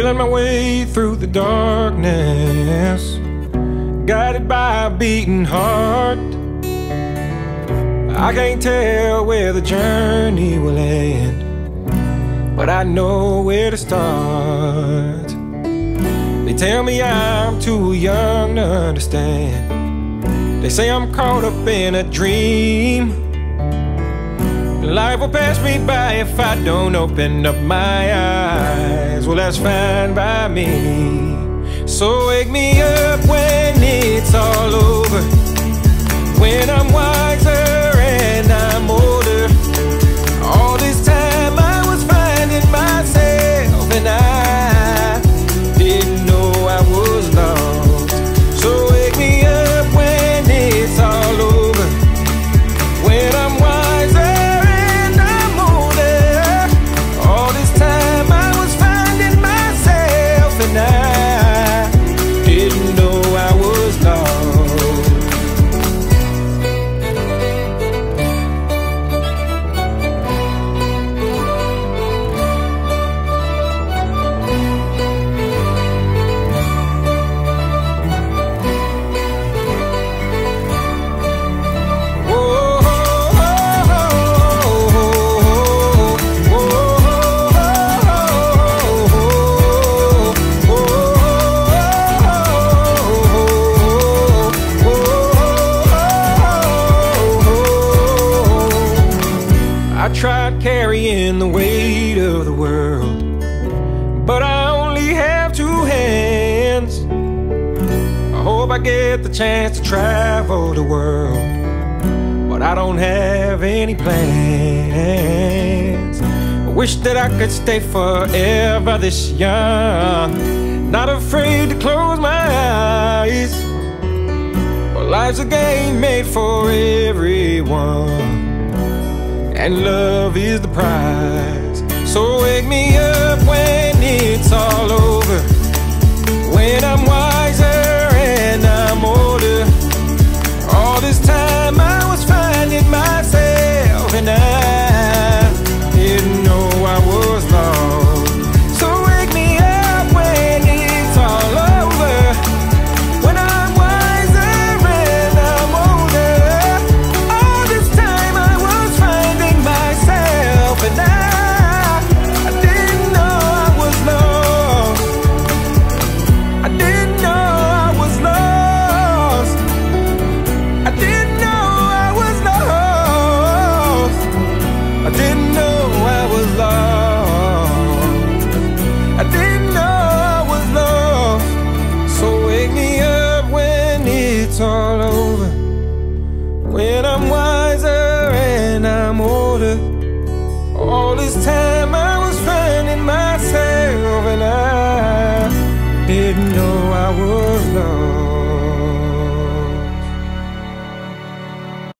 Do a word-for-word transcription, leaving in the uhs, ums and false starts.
feeling my way through the darkness, guided by a beating heart. I can't tell where the journey will end, but I know where to start. They tell me I'm too young to understand. They say I'm caught up in a dream. Life will pass me by if I don't open up my eyes. Well, that's fine by me. So wake me up when it's all over, when I'm wiser and I'm older. All this time I was finding myself, and I didn't know I was lost. So wake me up when it's all over, when I'm wiser and I'm older. All this time I was finding myself, and I didn't know I was lost. I tried carrying the weight of the world, but I only have two hands. I hope I get the chance to travel the world, but I don't have any plans. I wish that I could stay forever this young, not afraid to close my eyes. Well, life's a game made for everyone, and love is the prize. So wake me up when it's all over,